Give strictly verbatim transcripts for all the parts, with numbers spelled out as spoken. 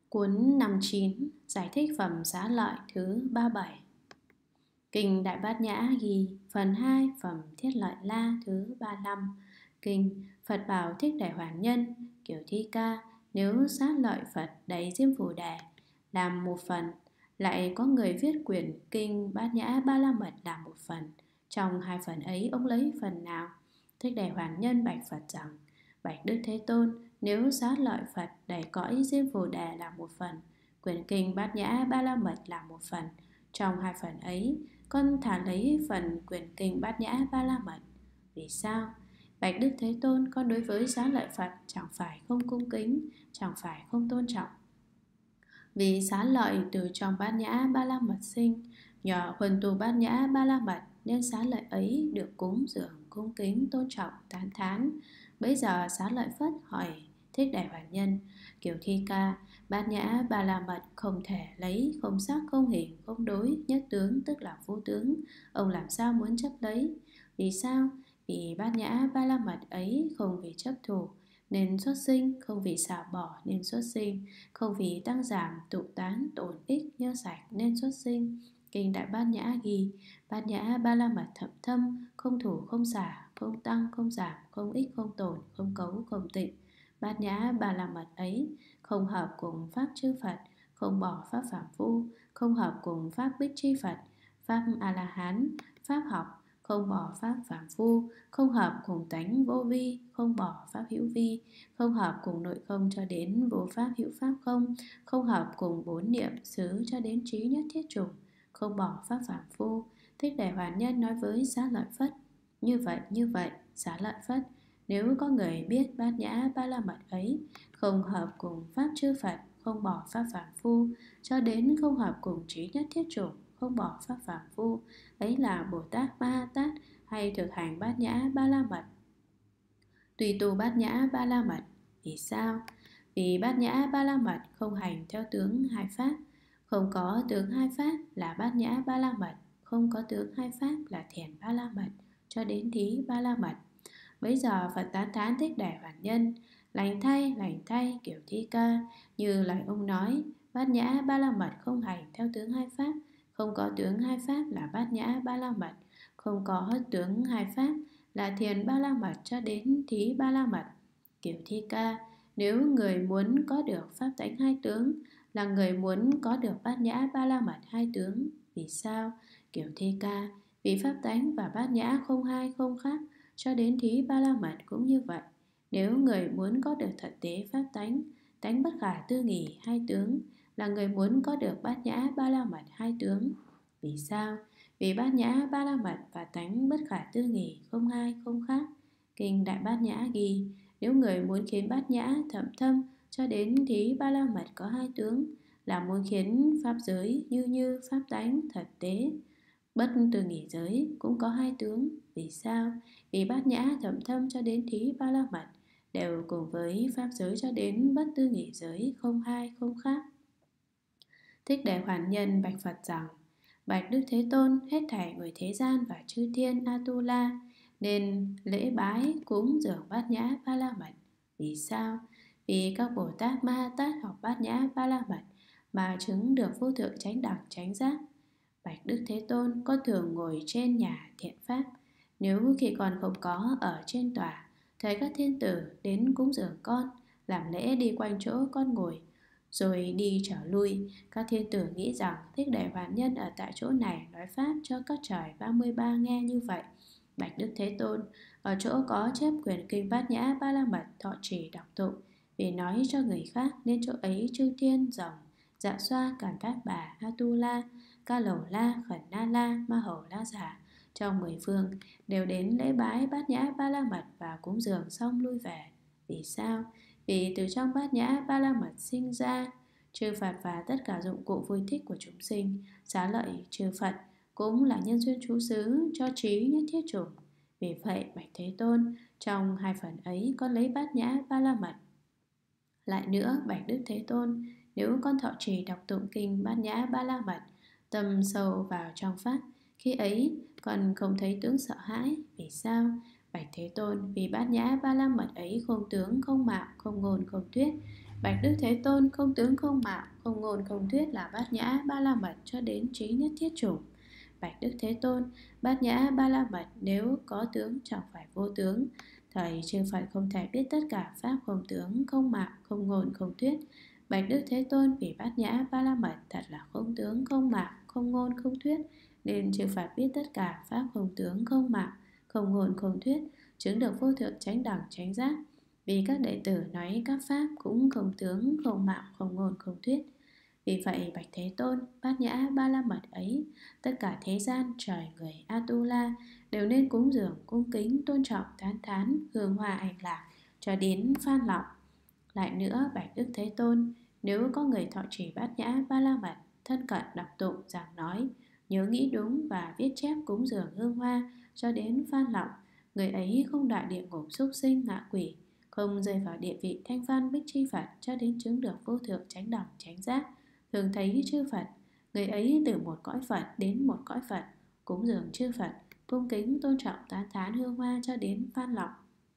Cuốn năm chín giải thích phẩm Xá Lợi thứ ba mươi bảy. Kinh Đại Bát Nhã ghi phần hai phẩm Thiết Lợi La thứ ba mươi lăm. Kinh Phật bảo Thích Đại Hoàn Nhân kiểu thi ca: nếu Xá Lợi Phật đầy Diêm Phù Đề làm một phần, lại có người viết quyển kinh Bát Nhã Ba La Mật làm một phần, trong hai phần ấy ông lấy phần nào? Thích Đại Hoàn Nhân bạch Phật rằng: bạch Đức Thế Tôn, nếu Xá Lợi Phật đầy cõi Diêm Phù Đề là một phần, quyển kinh Bát Nhã Ba La Mật là một phần, trong hai phần ấy con thà lấy phần quyển kinh Bát Nhã Ba La Mật. Vì sao? Bạch Đức Thế Tôn, con đối với Xá Lợi Phật chẳng phải không cung kính, chẳng phải không tôn trọng. Vì Xá Lợi từ trong Bát Nhã Ba La Mật sinh, nhờ huần tu Bát Nhã Ba La Mật nên Xá Lợi ấy được cúng dường, cung kính, tôn trọng, tán thán. Bấy giờ Xá Lợi Phất hỏi Thích Đại Hoàn Nhân kiểu thi ca: Bát Nhã Ba La Mật không thể lấy, không sắc, không hình, không đối, nhất tướng tức là vô tướng, ông làm sao muốn chấp lấy? Vì sao? Vì Bát Nhã Ba La Mật ấy không vì chấp thủ nên xuất sinh, không vì xả bỏ nên xuất sinh, không vì tăng giảm, tụ tán, tổn ích, nhơ sạch nên xuất sinh. Kinh Đại Bát Nhã ghi: Bát Nhã Ba La Mật thậm thâm, không thủ không xả, không tăng không giảm, không ích không tổn, không cấu không tịnh. Bát Nhã Ba La Mật ấy không hợp cùng pháp chư Phật, không bỏ pháp phàm phu, không hợp cùng pháp Bích Chi Phật, pháp A La Hán, pháp học, không bỏ pháp phàm phu, không hợp cùng tánh vô vi, không bỏ pháp hữu vi, không hợp cùng nội không cho đến vô pháp hữu pháp không, không hợp cùng bốn niệm xứ cho đến trí nhất thiết chủng, không bỏ pháp phàm phu. Thích Đại Hoàn Nhân nói với Xá Lợi Phất: như vậy như vậy Xá Lợi Phất, nếu có người biết Bát Nhã Ba La Mật ấy không hợp cùng pháp chư Phật, không bỏ pháp phàm phu, cho đến không hợp cùng trí nhất thiết chủng, không bỏ pháp phàm phu, ấy là Bồ Tát Ma Ha Tát hay thực hành Bát Nhã Ba La Mật, tùy tu Bát Nhã Ba La Mật. Vì sao? Vì Bát Nhã Ba La Mật không hành theo tướng hai pháp, không có tướng hai pháp là Bát Nhã Ba La Mật, không có tướng hai pháp là Thiền Ba La Mật, cho đến Thí Ba La Mật. Bấy giờ Phật tán thán Thích Đại Hoàn Nhân: lành thay, lành thay kiểu thi ca, như lời ông nói, Bát Nhã Ba La Mật không hành theo tướng hai pháp, không có tướng hai pháp là Bát Nhã Ba La Mật, không có tướng hai pháp là Thiền Ba La Mật, cho đến Thí Ba La Mật. Kiểu thi ca: nếu người muốn có được pháp tánh hai tướng là người muốn có được Bát Nhã Ba La Mật hai tướng. Vì sao? Kiểu thi ca: vì pháp tánh và Bát Nhã không hai không khác, cho đến Thí Ba La Mật cũng như vậy. Nếu người muốn có được thật tế pháp tánh, tánh bất khả tư nghì hai tướng, là người muốn có được Bát Nhã Ba La Mật hai tướng. Vì sao? Vì Bát Nhã Ba La Mật và tánh bất khả tư nghì không hai không khác. Kinh Đại Bát Nhã ghi: nếu người muốn khiến Bát Nhã thậm thâm cho đến Thí Ba La Mật có hai tướng, là muốn khiến pháp giới như như pháp tánh thật tế bất tư nghì giới cũng có hai tướng. Vì sao? Vì Bát Nhã thậm thâm cho đến Thí Ba La Mật đều cùng với pháp giới cho đến bất tư nghì giới không hai không khác. Thích Đại Hoàn Nhân bạch Phật rằng: bạch Đức Thế Tôn, hết thảy người thế gian và chư thiên Atula nên lễ bái cúng dường Bát Nhã Ba La Mật. Vì sao? Vì các Bồ Tát Ma Ha Tát học Bát Nhã Ba La Mật mà chứng được vô thượng chánh đẳng chánh giác. Bạch Đức Thế Tôn, con thường ngồi trên nhà thiện pháp, nếu khi con không có ở trên tòa, thấy các thiên tử đến cúng dường con, làm lễ đi quanh chỗ con ngồi, rồi đi trở lui, các thiên tử nghĩ rằng Thích Đại Hoàn Nhân ở tại chỗ này nói pháp cho các trời ba mươi ba nghe như vậy. Bạch Đức Thế Tôn, ở chỗ có chép quyển kinh Bát Nhã Ba La Mật thọ trì đọc tụng, vì nói cho người khác nên chỗ ấy chư thiên rồng, dạ xoa, càn tác bà, Atula, Ca Lầu La, Khẩn Na La, Ma Hầu La Giả trong mười phương đều đến lễ bái Bát Nhã Ba La Mật và cúng dường xong lui về. Vì sao? Vì từ trong Bát Nhã Ba La Mật sinh ra chư Phật và tất cả dụng cụ vui thích của chúng sinh. Xá lợi chư Phật cũng là nhân duyên trú xứ cho trí nhất thiết chủng. Vì vậy bạch Thế Tôn, trong hai phần ấy con lấy Bát Nhã Ba La Mật. Lại nữa bạch Đức Thế Tôn, nếu con thọ trì đọc tụng kinh Bát Nhã Ba La Mật, tâm sâu vào trong pháp, khi ấy con không thấy tướng sợ hãi. Vì sao? Bạch Thế Tôn, vì Bát Nhã Ba La Mật ấy không tướng, không mạo, không ngôn, không thuyết, Bạch Đức Thế Tôn không tướng không mạo, không ngôn không thuyết là bát nhã ba la mật cho đến trí nhất thiết chủng. Bạch Đức Thế Tôn, bát nhã ba la mật nếu có tướng chẳng phải vô tướng. Thầy chư Phật không thể biết tất cả pháp không tướng, không mạo, không ngôn không thuyết. Bạch Đức Thế Tôn, vì bát nhã ba la mật thật là không tướng, không mạo, không ngôn không thuyết, nên chư Phật biết tất cả pháp không tướng, không mạo, không ngôn không thuyết, chứng được vô thượng chánh đẳng chánh giác. Vì các đệ tử nói các pháp cũng không tướng, không mạo, không ngôn, không thuyết. Vì vậy Bạch Thế Tôn, bát nhã ba la mật ấy, tất cả thế gian, trời, người, Atula đều nên cúng dường, cung kính, tôn trọng, tán thán, hương hoa ảnh lạc cho đến phan lọng. Lại nữa Bạch Đức Thế Tôn, nếu có người thọ trì bát nhã ba la mật, thân cận đọc tụng, giảng nói, nhớ nghĩ đúng và viết chép cúng dường hương hoa cho đến phan lọng, người ấy không đọa địa ngục súc sinh ngạ quỷ, không rơi vào địa vị thanh văn bích chi Phật cho đến chứng được vô thượng chánh đẳng chánh giác, thường thấy chư Phật, người ấy từ một cõi Phật đến một cõi Phật, cúng dường chư Phật, cung kính tôn trọng tán thán hương hoa cho đến phan lọng.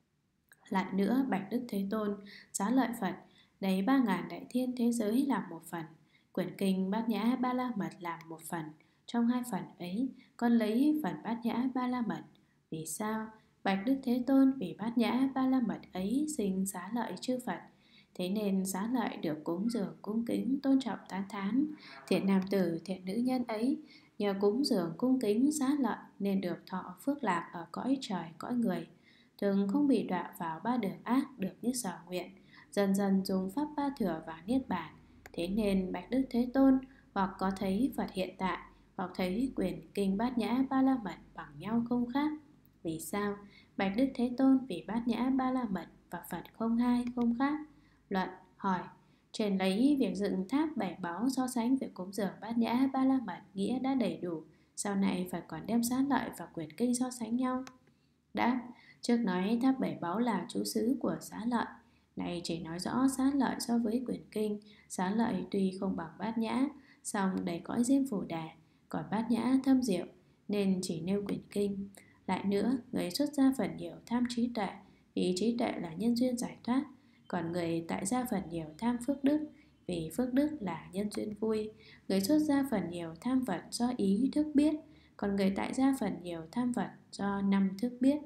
Lại nữa Bạch Đức Thế Tôn, Xá Lợi Phật, đầy ba ngàn đại thiên thế giới làm một phần, quyển kinh bát nhã ba la mật làm một phần. Trong hai phần ấy, con lấy phần bát nhã ba la mật. Vì sao? Bạch Đức Thế Tôn, vì bát nhã ba la mật ấy sinh xá lợi chư Phật, thế nên xá lợi được cúng dường, cung kính, tôn trọng, tán thán. Thiện nam tử, thiện nữ nhân ấy, nhờ cúng dường, cung kính, xá lợi nên được thọ phước lạc ở cõi trời, cõi người, thường không bị đọa vào ba đường ác, được như sở nguyện, dần dần dùng pháp ba thừa và niết bàn. Thế nên Bạch Đức Thế Tôn, hoặc có thấy Phật hiện tại, hoặc thấy quyển kinh bát nhã ba la mật bằng nhau không khác. Vì sao? Bạch Đức Thế Tôn, vì bát nhã ba la mật và Phật không hai, không khác. Luận hỏi: trên lấy việc dựng tháp bảy báu so sánh việc cúng dường bát nhã ba la mật nghĩa đã đầy đủ, sau này phải còn đem xá lợi và quyển kinh so sánh nhau? Đáp: trước nói tháp bảy báu là chú xứ của xá lợi, này chỉ nói rõ xá lợi so với quyển kinh. Xá lợi tuy không bằng bát nhã, song đầy cõi diêm phù đề, còn bát nhã thâm diệu nên chỉ nêu quyển kinh. Lại nữa, người xuất gia phần nhiều tham trí tuệ, vì trí tuệ là nhân duyên giải thoát, còn người tại gia phần nhiều tham phước đức, vì phước đức là nhân duyên vui. Người xuất gia phần nhiều tham vật do ý thức biết, còn người tại gia phần nhiều tham vật do năm thức biết.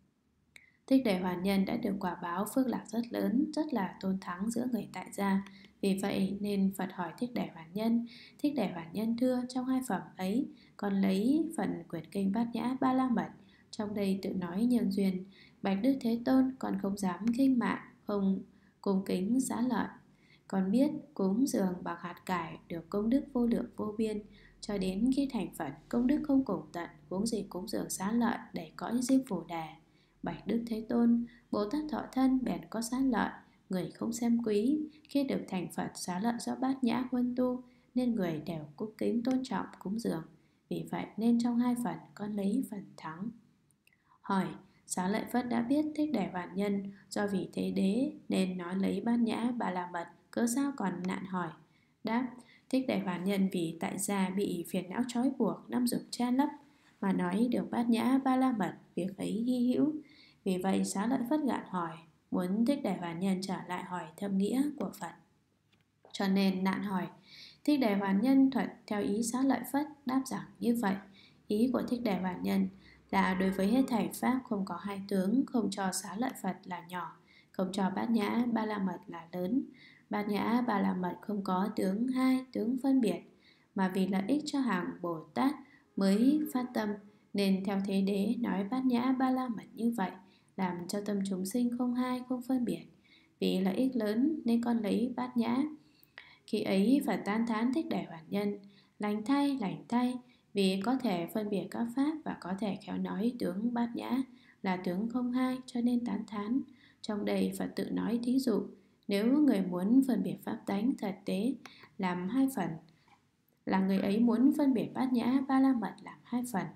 Thích Đại Hoàn Nhân đã được quả báo phước lạc rất lớn, rất là tôn thắng giữa người tại gia. Vì vậy nên Phật hỏi Thích Đại Hoàn Nhân. Thích Đại Hoàn Nhân thưa: trong hai phẩm ấy, con lấy phần quyển kinh bát nhã ba la mật, trong đây tự nói nhân duyên. Bạch Đức Thế Tôn, con không dám khinh mạn, không cung kính xá lợi. Con biết cúng dường bằng hạt cải được công đức vô lượng vô biên, cho đến khi thành Phật công đức không cùng tận, huống gì cúng dường xá lợi đầy cõi diêm phù đề. Bạch Đức Thế Tôn, Bồ Tát thọ thân bèn có xá lợi, người không xem quý, khi được thành Phật xá lợi do bát nhã huân tu, nên người đều cung kính tôn trọng cúng dường. Vì vậy nên trong hai phần con lấy phần thắng. Hỏi: Xá Lợi Phất đã biết Thích Đại Hoàn Nhân do vì thế đế nên nói lấy bát nhã ba la mật, cớ sao còn nạn hỏi? Đáp: Thích Đại Hoàn Nhân vì tại gia bị phiền não trói buộc, năm dục che lấp, mà nói được bát nhã ba la mật, việc ấy hy hữu. Vì vậy Xá Lợi Phất gạn hỏi, muốn Thích Đại Hoàn Nhân trở lại hỏi thâm nghĩa của Phật, cho nên nạn hỏi. Thích Đại Hoàn Nhân thuật theo ý Xá Lợi Phất, đáp rằng như vậy. Ý của Thích Đại Hoàn Nhân là đối với hết thảy pháp không có hai tướng, không cho Xá Lợi Phật là nhỏ, không cho bát nhã ba la mật là lớn. Bát nhã ba la mật không có tướng hai, tướng phân biệt, mà vì lợi ích cho hàng Bồ Tát mới phát tâm, nên theo thế đế nói bát nhã ba la mật như vậy, làm cho tâm chúng sinh không hai, không phân biệt. Vì lợi ích lớn nên con lấy bát nhã. Khi ấy phải tán thán Thích Đại Hoàn Nhân: lành thay, lành thay, vì có thể phân biệt các pháp và có thể khéo nói tướng bát nhã là tướng không hai, cho nên tán thán. Trong đây Phật tự nói thí dụ, nếu người muốn phân biệt pháp tánh thật tế làm hai phần, là người ấy muốn phân biệt bát nhã ba la mật làm hai phần.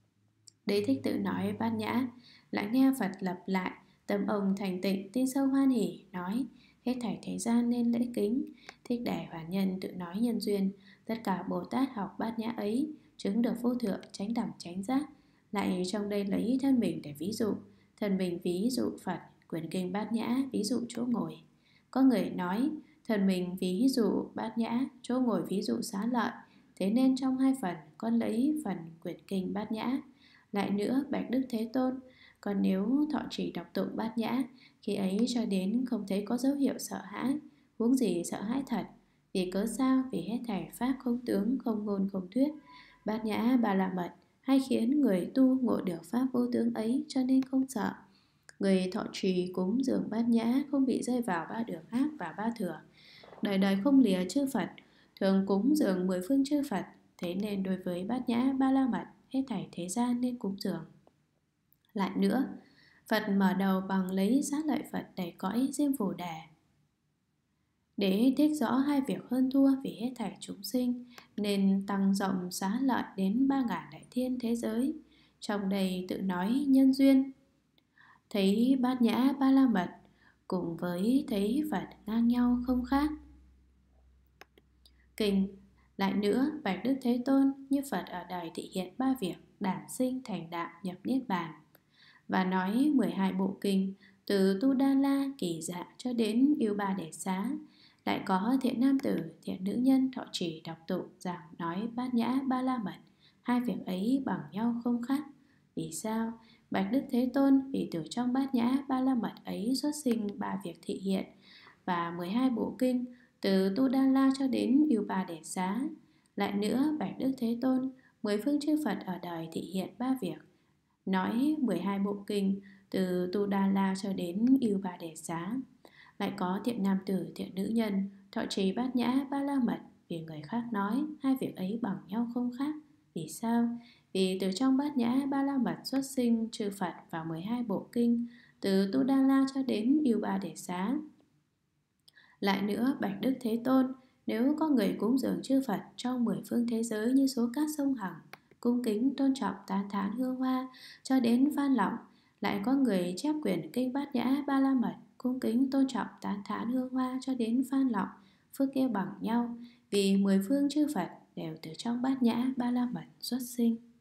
Đế thích tự nói bát nhã, lại nghe Phật lập lại, tâm ông thành tịnh, tin sâu hoan hỉ, nói: hết thảy thế gian nên lễ kính. Thích Đại Hoàn Nhân tự nói nhân duyên, tất cả Bồ Tát học bát nhã ấy chứng được vô thượng chánh đẳng chánh giác. Lại trong đây lấy thân mình để ví dụ, thân mình ví dụ Phật, quyển kinh bát nhã ví dụ chỗ ngồi. Có người nói: Thần mình ví dụ Bát Nhã, chỗ ngồi ví dụ Xá Lợi. Thế nên trong hai phần con lấy phần quyển kinh Bát Nhã. Lại nữa bạch Đức Thế Tôn, còn nếu thọ trì đọc tụng Bát Nhã, khi ấy cho đến không thấy có dấu hiệu sợ hãi, huống gì sợ hãi thật. Vì cớ sao? Vì hết thảy pháp không tướng, không ngôn, không thuyết. Bát Nhã Ba La Mật hay khiến người tu ngộ được pháp vô tướng ấy, cho nên không sợ. Người thọ trì cúng dường Bát Nhã không bị rơi vào ba đường ác và ba thừa. Đời đời không lìa chư Phật, thường cúng dường mười phương chư Phật. Thế nên đối với Bát Nhã Ba La Mật, hết thảy thế gian nên cúng dường. Lại nữa, Phật mở đầu bằng lấy Xá Lợi Phật đầy cõi Diêm Phù Đề để thích rõ hai việc hơn thua vì hết thảy chúng sinh, nên tăng rộng Xá Lợi đến ba ngàn đại thiên thế giới. Trong đây tự nói nhân duyên, thấy Bát Nhã Ba La Mật cùng với thấy Phật ngang nhau không khác. Kinh. Lại nữa, bạch Đức Thế Tôn, như Phật ở đời thị hiện ba việc đản sinh, thành đạo, nhập niết bàn, và nói mười hai bộ kinh từ Tu Đa La, Kỳ Dạ cho đến Yêu Ba Đề Xá. Lại có thiện nam tử, thiện nữ nhân thọ trì đọc tụng giảng nói Bát Nhã Ba La Mật. Hai việc ấy bằng nhau không khác. Vì sao? Bạch Đức Thế Tôn, vì từ trong Bát Nhã Ba La Mật ấy xuất sinh ba việc thị hiện và mười hai bộ kinh từ Tu Đa La cho đến Yêu Ba Đề Xá. Lại nữa, bạch Đức Thế Tôn, mười phương chư Phật ở đời thị hiện ba việc, nói mười hai bộ kinh từ Tu Đa La cho đến Yêu Ba Đề Xá. Lại có thiện nam tử, thiện nữ nhân thọ trì Bát Nhã Ba La Mật, vì người khác nói hai việc ấy bằng nhau không khác. Vì sao? Vì từ trong Bát Nhã Ba La Mật xuất sinh chư Phật và mười hai bộ kinh từ Tu Đa La cho đến Yêu Ba Đề Xá. Lại nữa, bạch Đức Thế Tôn, nếu có người cúng dường chư Phật trong mười phương thế giới như số cát sông Hằng, cung kính tôn trọng tán thán hương hoa cho đến Phan Lọng, lại có người chép quyển kinh Bát Nhã Ba La Mật, cung kính tôn trọng tán thán hương hoa cho đến Phan Lọng, phước kia bằng nhau, vì mười phương chư Phật đều từ trong Bát Nhã Ba La Mật xuất sinh.